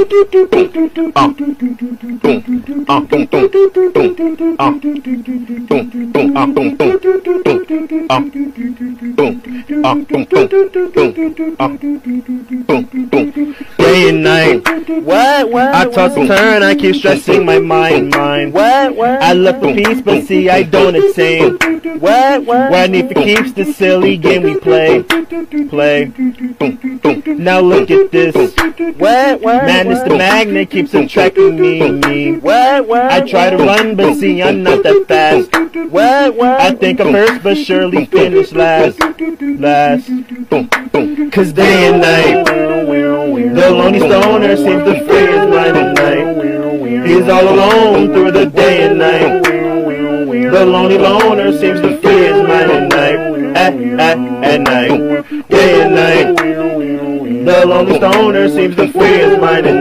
Day and night, I toss and turn, I keep stressing my mind. I look for peace, but see I don't attain. Where I need for keeps the silly game we play. Now look at this. Man, it's the magnet keeps attracting me. I try to run, but see I'm not that fast. I think I'm first, but surely finish last. Cause day and night, the lonely stoner seems to free his mind at night. He's all alone through the day and night. The lonely loner seems to free his mind at night. At night, day and night. The lonely stoner seems to free his mind at night.